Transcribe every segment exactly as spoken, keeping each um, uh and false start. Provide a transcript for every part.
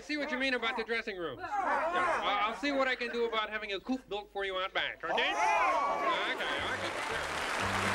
see what you mean about the dressing room. Yeah, I'll, I'll see what I can do about having a coop built for you out back, okay? Okay, okay, sure.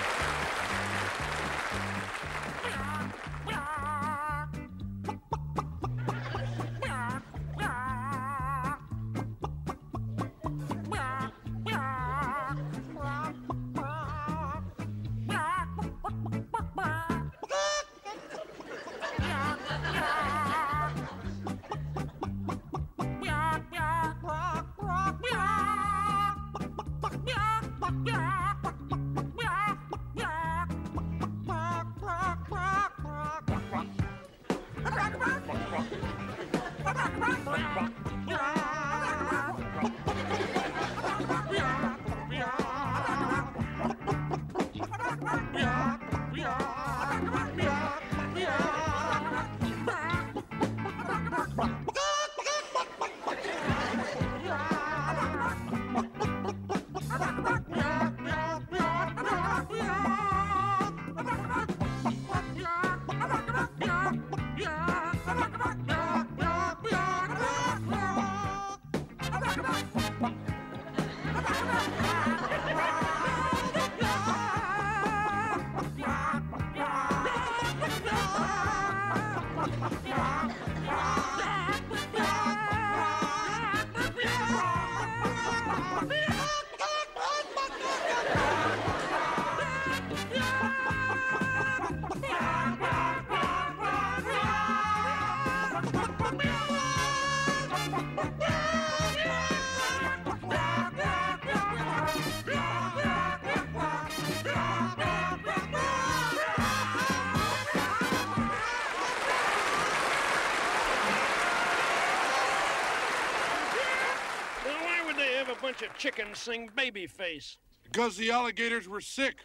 Of chickens sing Babyface. Because the alligators were sick.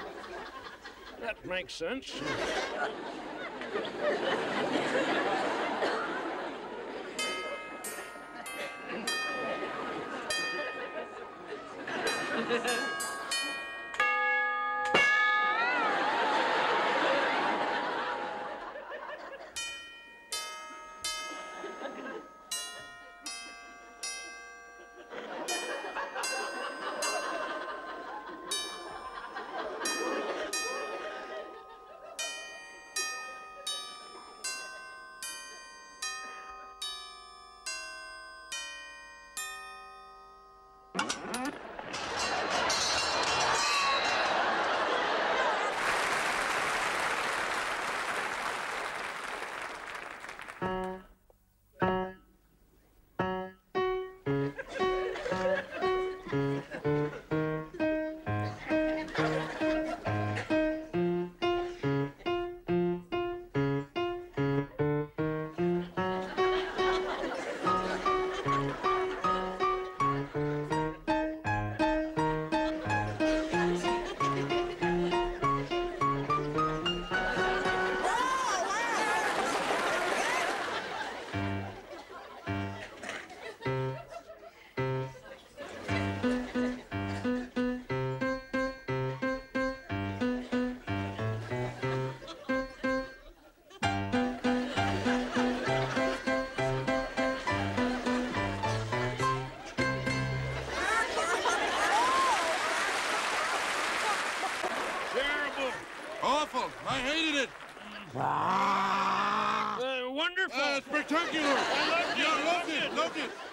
That makes sense. Awful. I hated it. Uh, wonderful. Uh, spectacular. I loved it. Yeah, I loved loved it. it. Loved it.